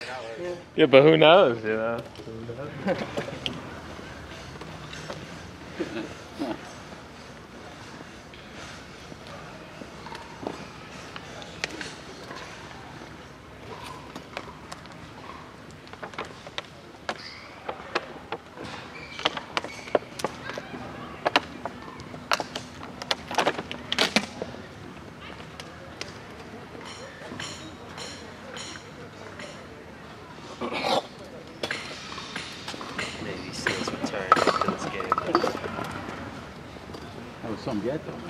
Yeah, but who knows, you know? Navy SEALs return to this game. That was some get though.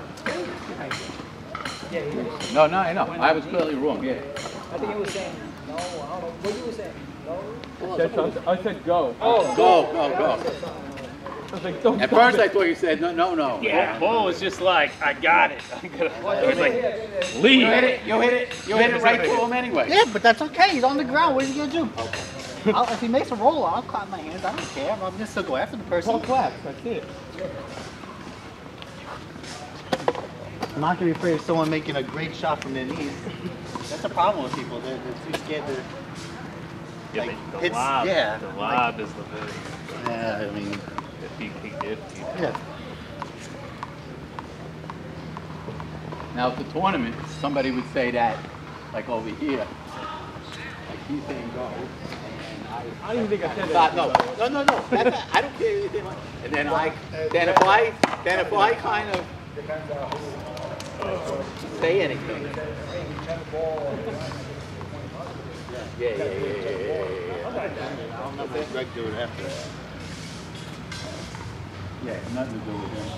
No, I know. I was clearly wrong. Yeah. I think he was saying no. I don't know what you were saying. No. I said go. Oh, go. I was like, don't At first I thought you said no. Yeah, Bull was just like, I got it. It was like, You hit it right to him anyway. Yeah, but that's okay. He's on the ground. What is he gonna do? If he makes a roll, I'll clap my hands. I don't care. I'm gonna still go after the person. claps, that's it. I'm not gonna be afraid of someone making a great shot from their knees. That's the problem with people. They're too scared to. yeah, Like, the hits- lob, yeah, the lob is the big. Yeah, I mean, If he yeah. Now at the tournament, somebody would say that, like over here, like he's saying go. I don't even think I said No. That's, I don't care anything like. And then if I kind of say anything. Yeah. Greg do it after. Yeah, nothing to do with him.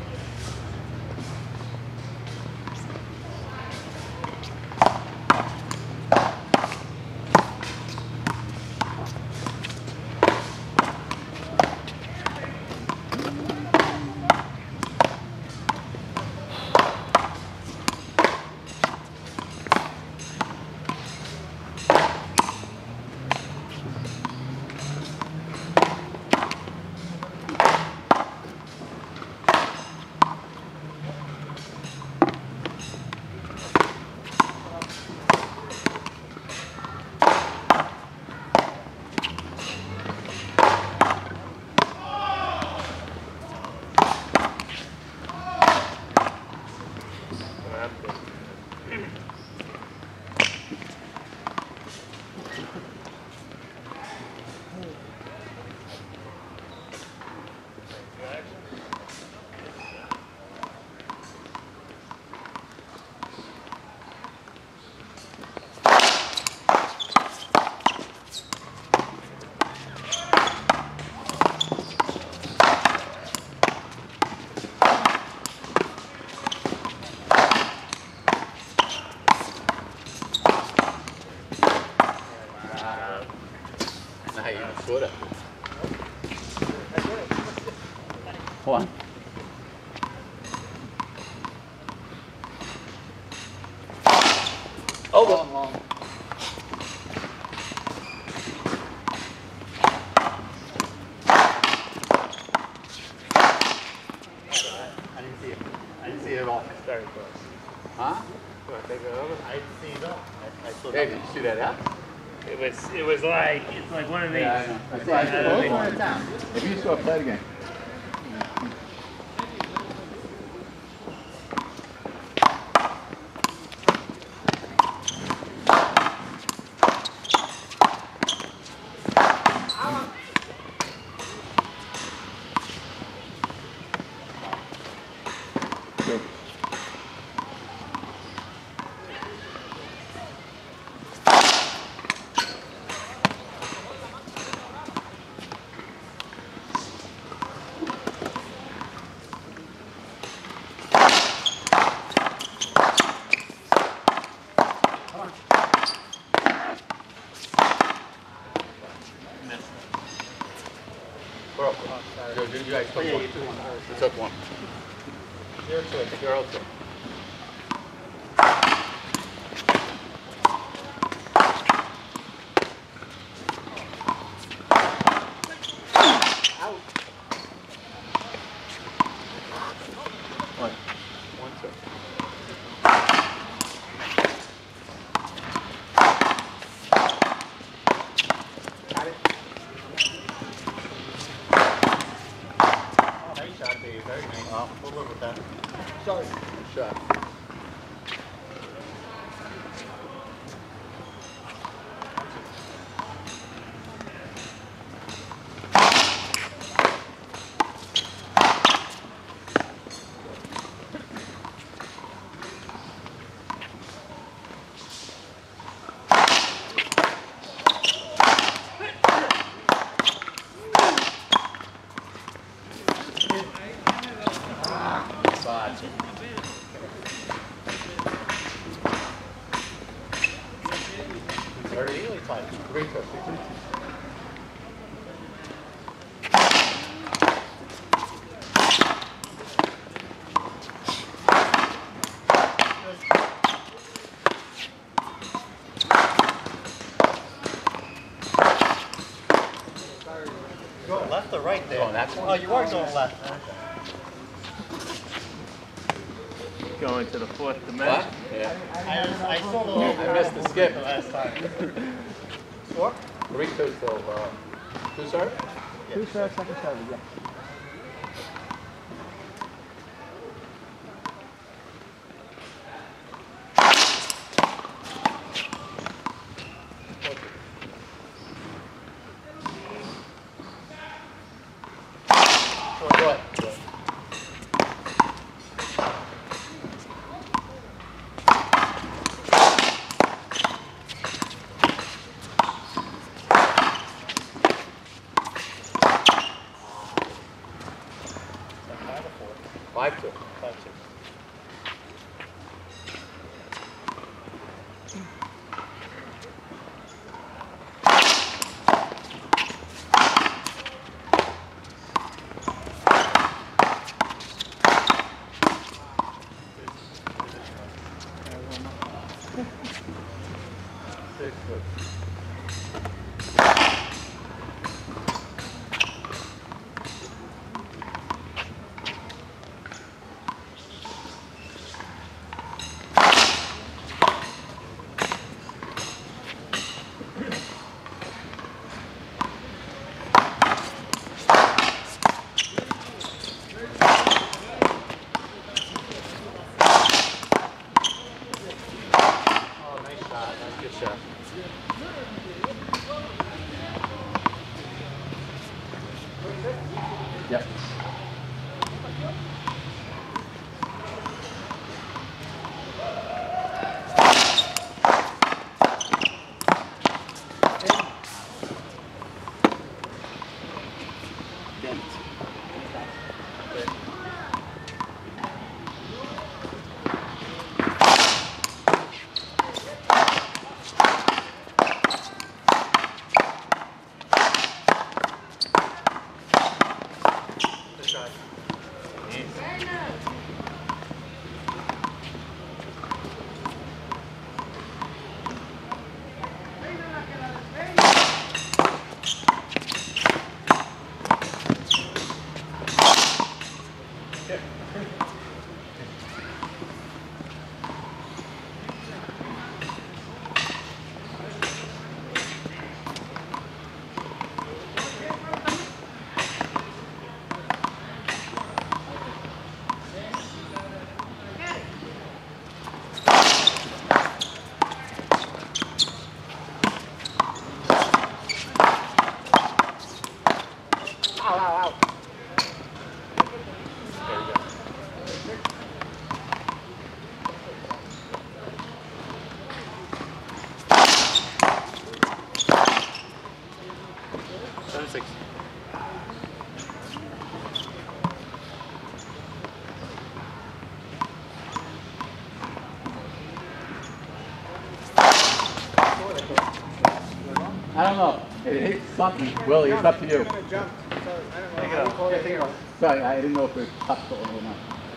Hold on. Long. I didn't see it at all. Very close. Huh? Want to take it over? I didn't see it at all. I saw Hey, did you see that out? It was like, it's like one of these. Yeah, I know. That's why I said, Both hold were on. down. If you saw play the game. You guys took one. You took one. You're okay. Sorry. Shot. Going left or right there? Going that one? Oh, you are going left. Going to the fourth What? dimension. Yeah. I saw the little I missed the skip. the last time. Score? 3-2 till, 2 serve? 2 serve, second serve, yeah. What? Five two. 5-2. Good shot. Yep. I don't know. It hit something. Willie, it's up to you. Sorry, I didn't know if it touched it or not.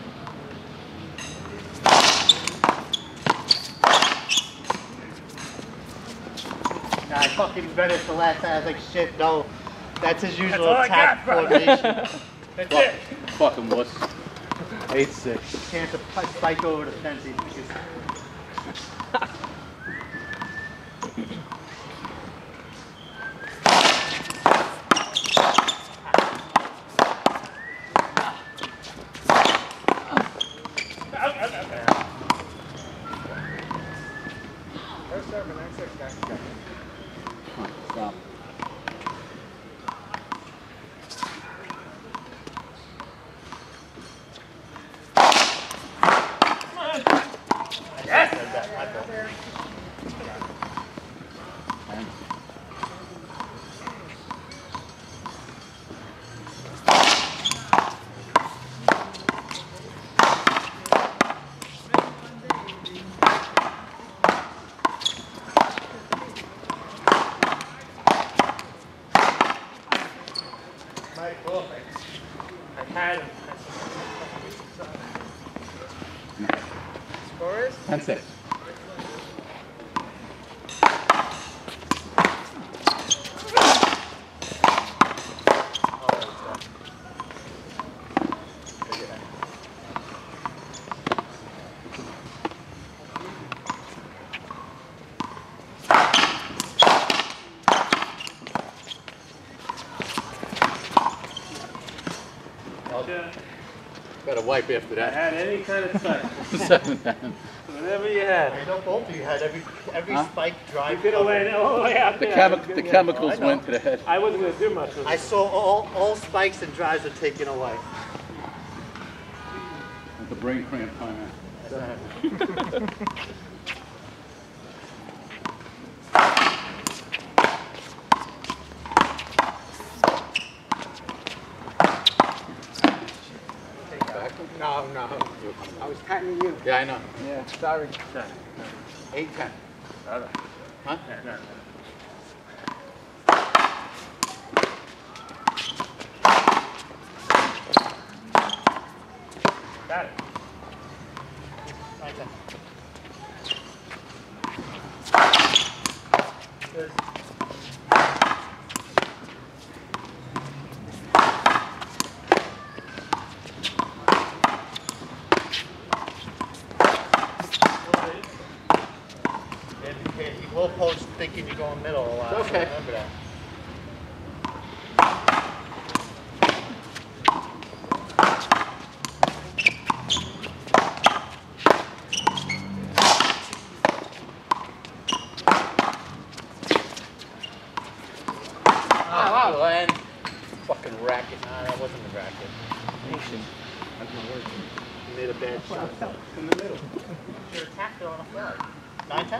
Nah, I fucking bet it's the last time. I was like, shit, no. That's his usual all I attack got, brother. formation. That's it. Fucking wuss. 8-6. Chance to spike over the fence. back off. I had him. Score is? 10-6. Got a wipe after I that. had any kind of touch. 7-10. Whatever you had. I know both of you had every Huh? spike drive. You could have went all the way out The, there. the chemicals I know. went to the head. I wasn't going to do much with I it. saw all spikes and drives were taken away. With the brain cramp time out. No, no. I was patting you. Yeah, I know. Yeah, sorry. 8-10. Huh? Huh? No. Got it. Good. He will post thinking you're going middle a lot. It's okay. Remember that. Oh, Glenn. Fucking racket. Nah, that wasn't a racket. You made a bad shot. In the middle. Should have tapped it on the flag. 9-10?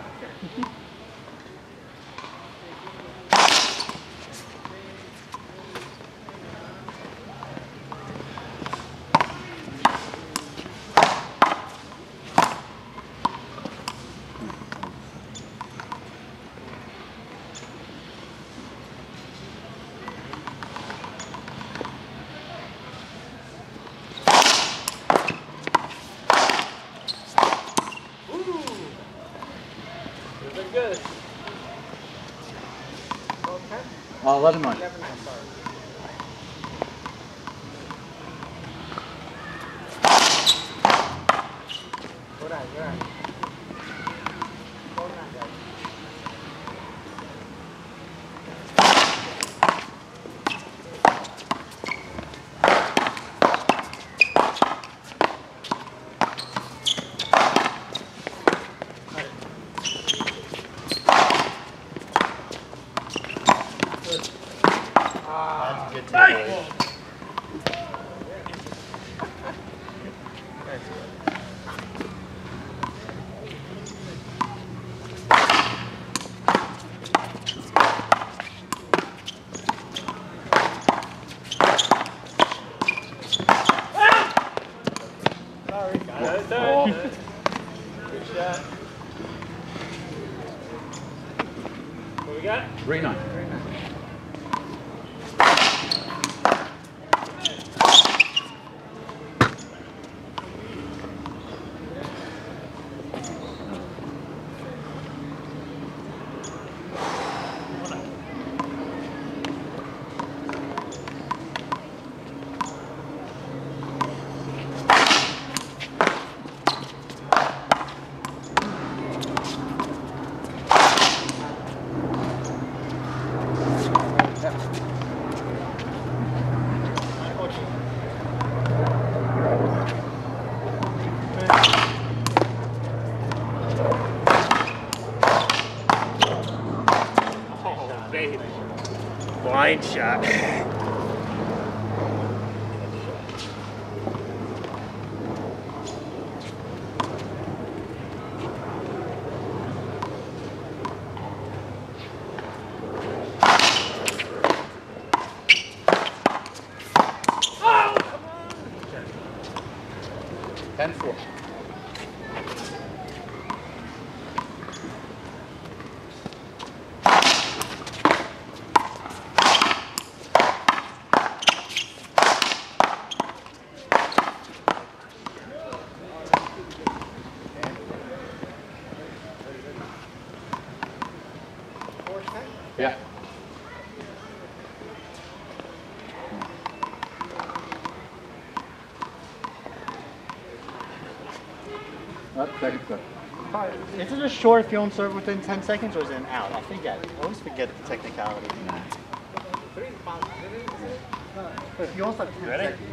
Looking good. 11-9. 11, sorry. Go down, go down. Go down, guys. That's a good takeaway. Sorry. Got it. Oh. Good shot. What we got? 3-9. Oh, baby. Blind shot. Oh, come on. 10-4. Second serve. Is it a short if you don't serve within 10 seconds or is it an out? I forget. I always forget the technicality. If you also have 10 Ready? seconds.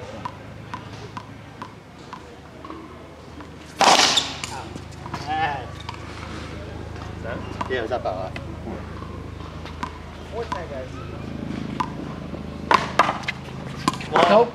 Ah. Yeah, it was up by lot. What's that, guys? Nope.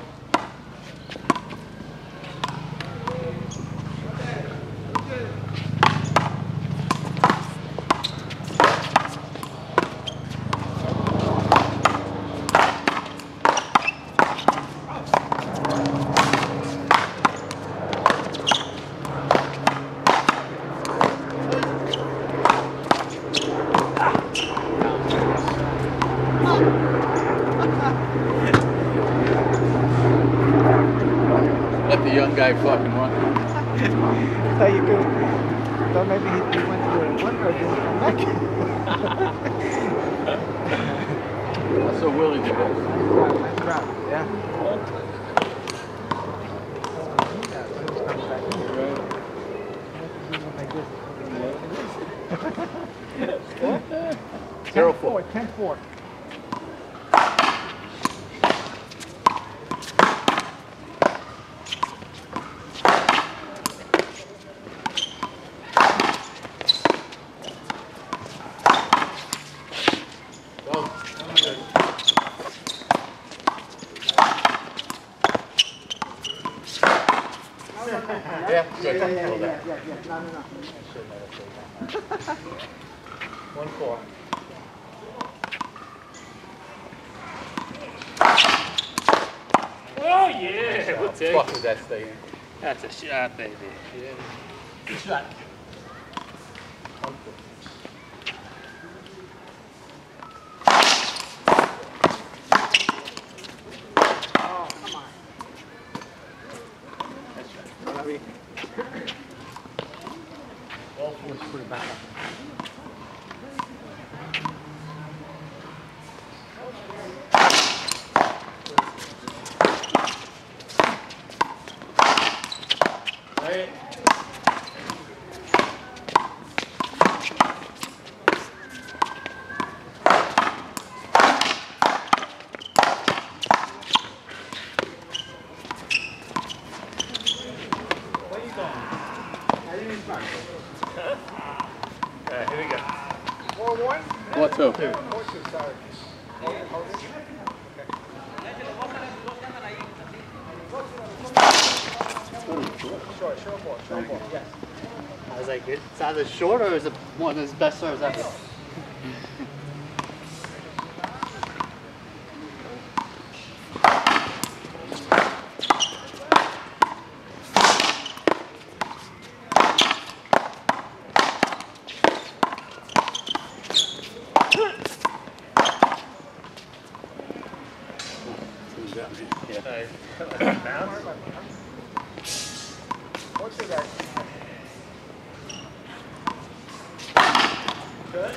Let the young guy fucking run. So you could. So maybe he went to the window and didn't come back. That's what Willie did. Nice drop. Yeah. Zero 10-4. four. 10-4. Yeah, good. Yeah. Hold No. that. 1-4. Oh yeah, we'll take Fuck it. with that stay in. That's a shot, baby. Shot. Oh, come on. All fours put it back up. Alright, here we go. 4-1? 4-2. 4-2, sorry. Short ball, yes. I was like, it's either short or is it one of his best serves ever? Bounce. What's it, guys? Good?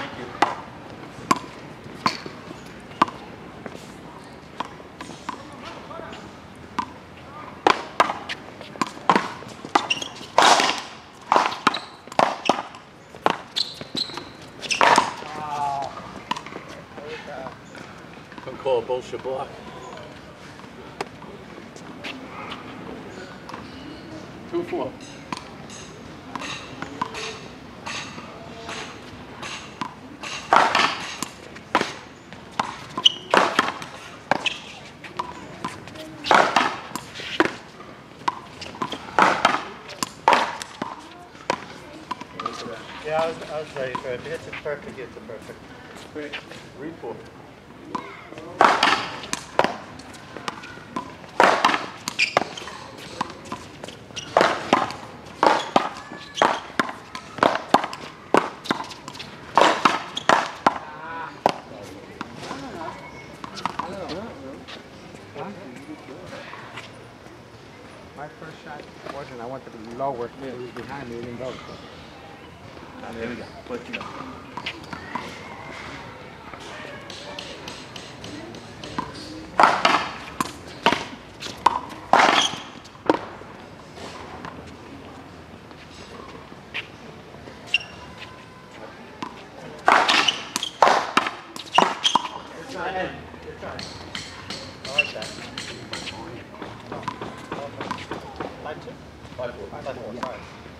Don't call a bullshit block. 2-4. Yeah, I was ready for it. If it's a perfect, it's a perfect. Great. 3-4. My first shot wasn't. I wanted to be lower. It was behind me. It didn't go. There we go. Let's go. I like that. 5-2? 5-4. 5-4, sorry.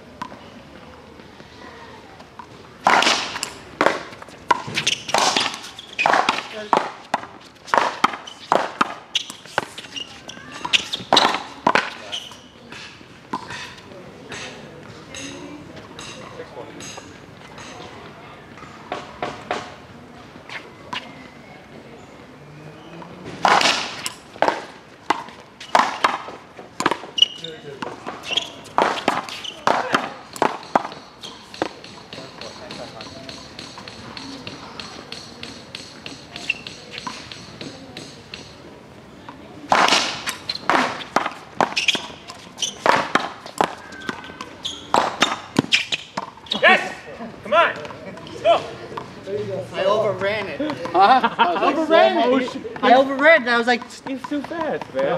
Yes! Come on! Go! I overran it. Huh? I overran it. I overran it. I was like, He's too fast, man.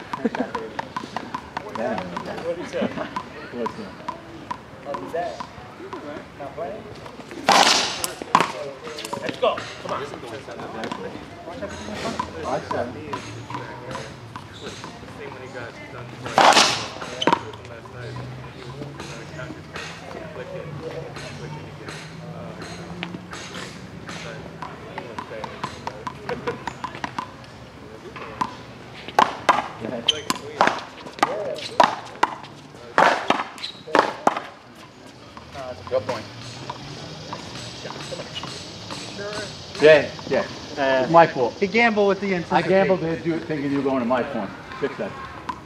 What What did he say? Let's go. Come on. Your point. Yeah, yeah. It's my fault. he gambled with the I anticipation. gambled there thinking you were going to my point. Fix that.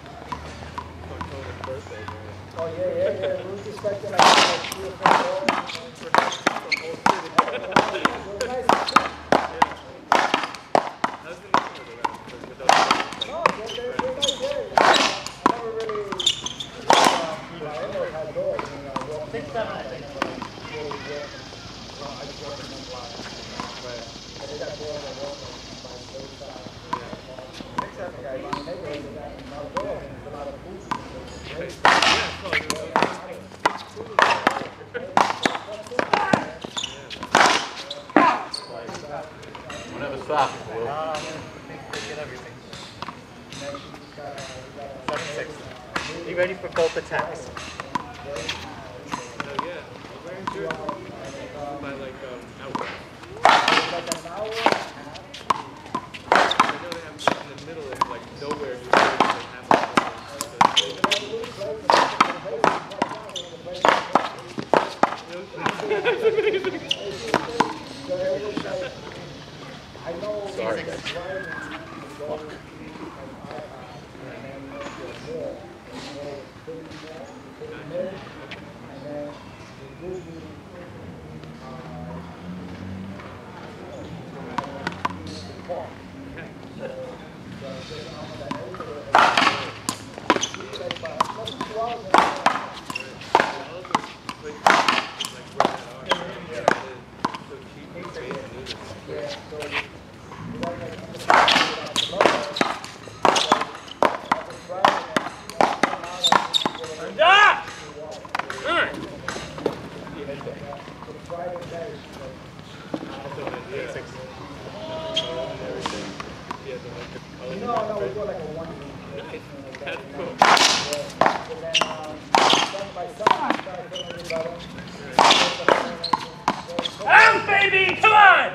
Whenever stop. Get everything. 7-6. Be ready for both attacks. Sorry. Out, baby! Come on!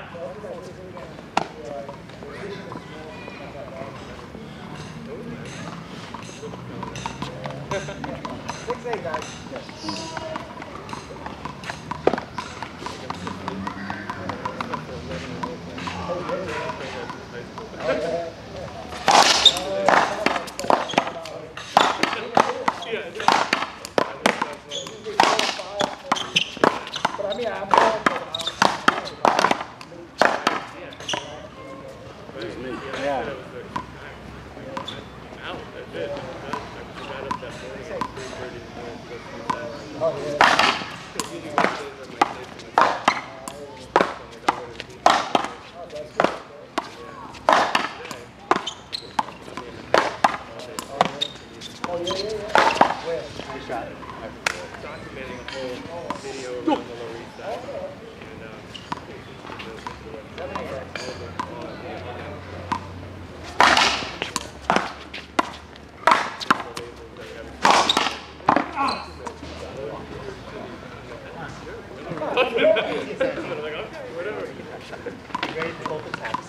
both the taps.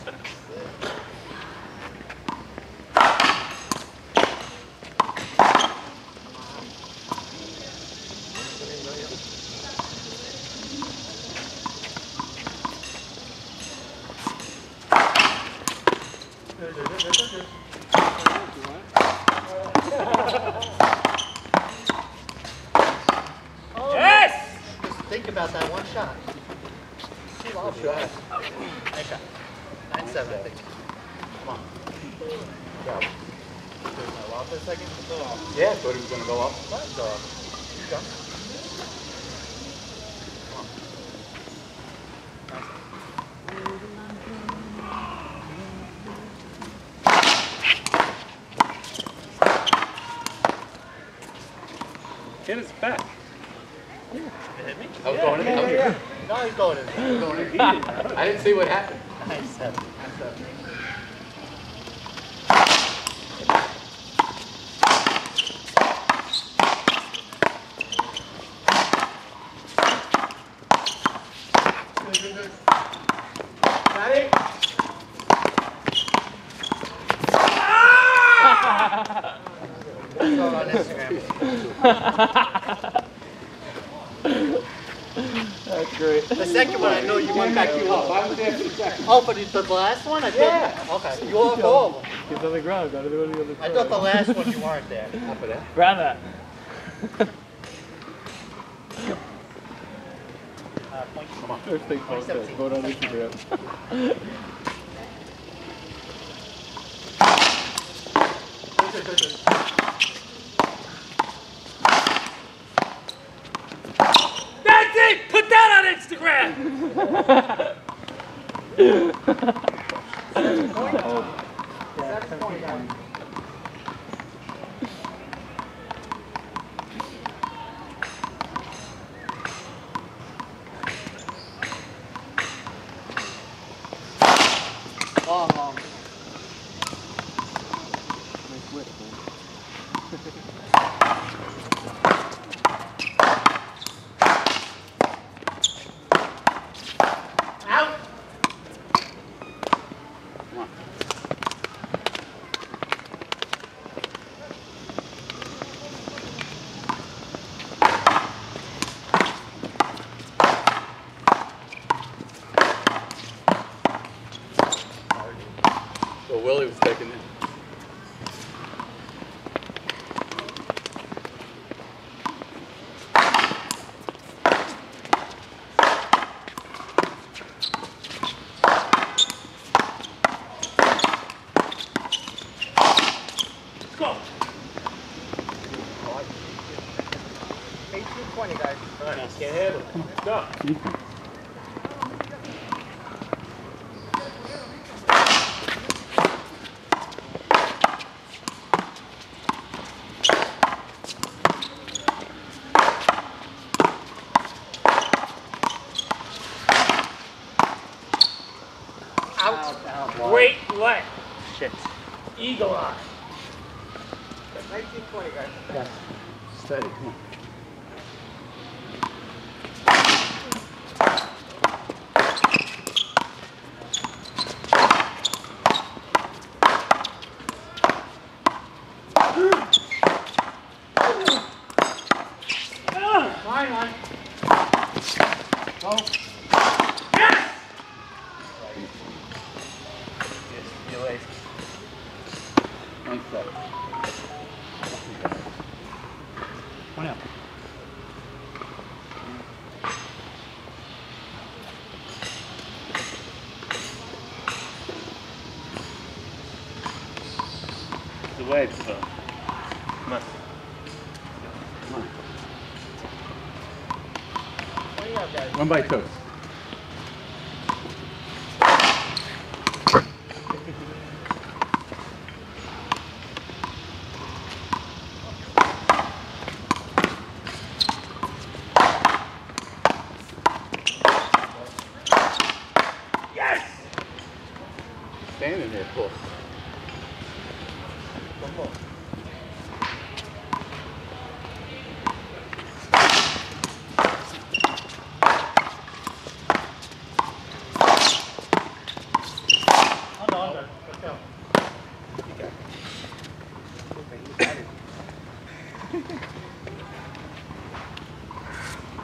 Yes! Just think about that one shot. Long shot. Nice shot. 9-7, I think. Come on. Go. Go off for a second? Yeah, I thought he was going to go up. Let's go. You go. Hit his back. You hit me? I was going in. No, he's going in. I was going in. I didn't see what happened. 9-7. On Instagram. That's great. The second one, I know you went back. You up. I was there for the second. Oh, but the last one, I thought. Yeah. Okay. You were all of them. He's on the ground. Gotta do it on the other I thought the last one you weren't there. Not for that. Grab that. Point. Come on. First thing post that. 2017. Vote on Instagram. That's it! Put that on Instagram! Long, long. Nice whip, man. Out. Come on. So Willie was taking it. Go! 18-20, guys. All right, can't handle it. Let's go. Out. Great leg. Shit. Eagle eye. 19-20, guys. Steady. Come on. Line on. Go. Yes! Nice set. One out. The way, so. Come on. Come on. What do you have, guys? 1 by 2. Yes! Standing there, cool. One more.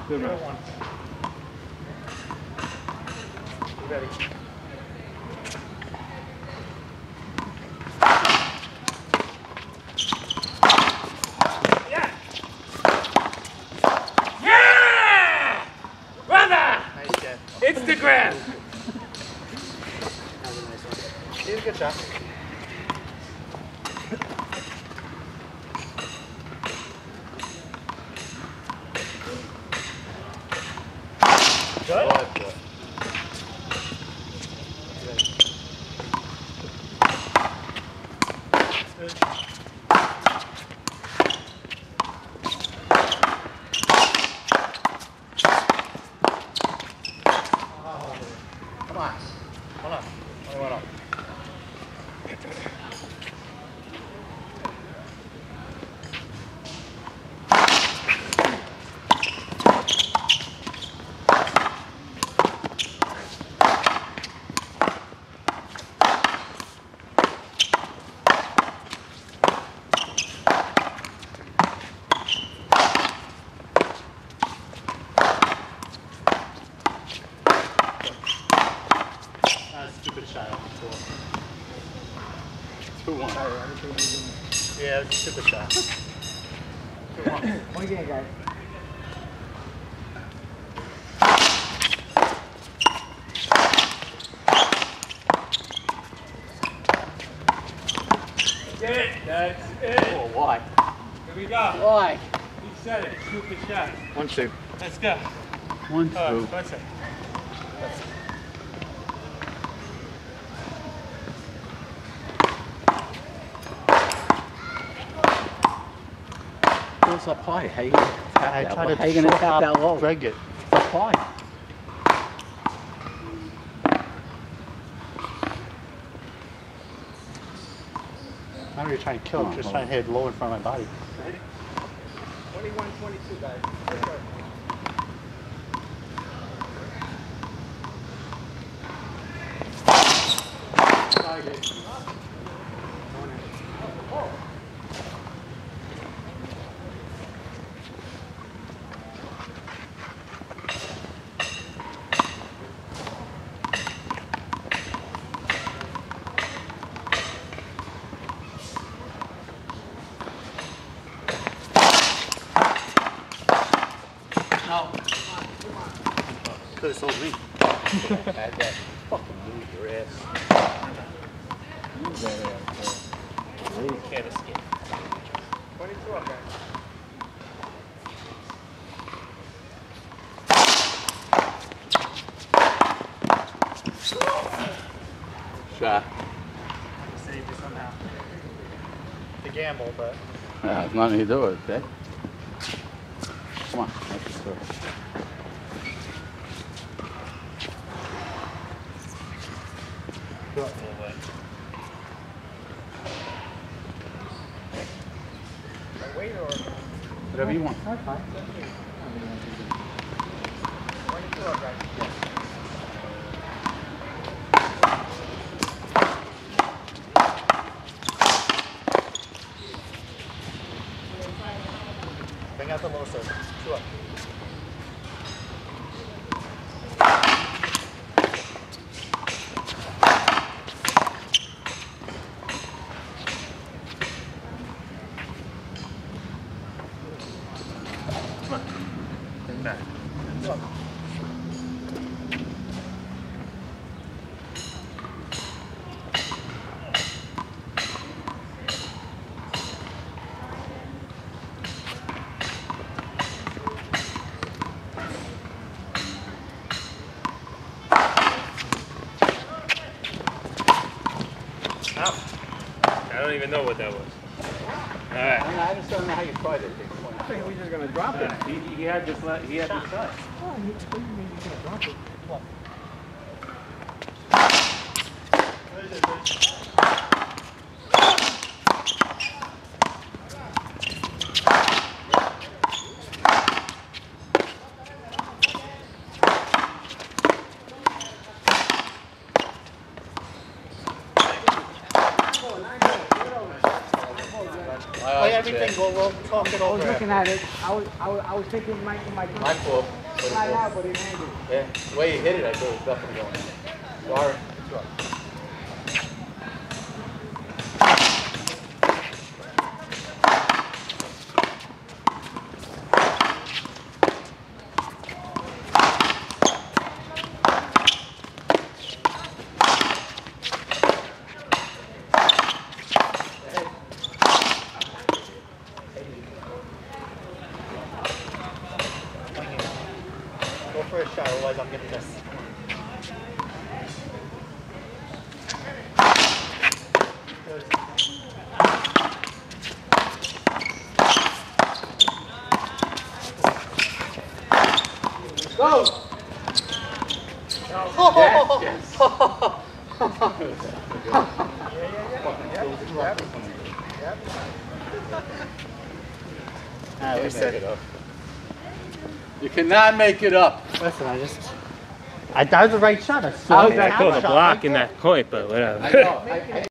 Good run. Ready. Yeah! Yeah! Brother! Nice, Jen. Instagram! That was a nice one. He's a good shot. Good? Good. Come on. Hold on. Only one up. Stupid shot. 2-1. Yeah, it's a stupid shot. 2-1. One game, guys. Get it. That's it. Oh, why? Here we go. Why? You said it. Stupid shot. 1-2. Let's go. 1-2. One second. Goes up high. How you gonna tap that? How you gonna tap that low? Greg it. Up high. I'm not really trying to kill him, just trying to hit low in front of my body. 21-22, guys. Could have sold me. Had that fucking move your ass. Can't escape. 22 up, guys. Shot. Saved it somehow. The gamble, but It's nothing to do with it, eh? Come on, let's just go. Wait or... Whatever you want. 22 up, guys. bring out the low serve. 2 up. Bring back. 2 up. I don't even know what that was. All right. I just don't know how you tried it. I think we're just gonna drop it. He had this. He had this shot. Oh, you mean you're gonna drop it? What? Play everything, we'll talk it I over. was looking at it. I was thinking my My fault. Fly out, but it landed. Yeah, the way you hit it, I thought it was definitely going in. Sorry. It's rough. Go for a shot, otherwise I'm gonna miss. Go! You cannot make it up. Listen, that was the right shot. I saw I was not going to block in that point, but whatever. I know.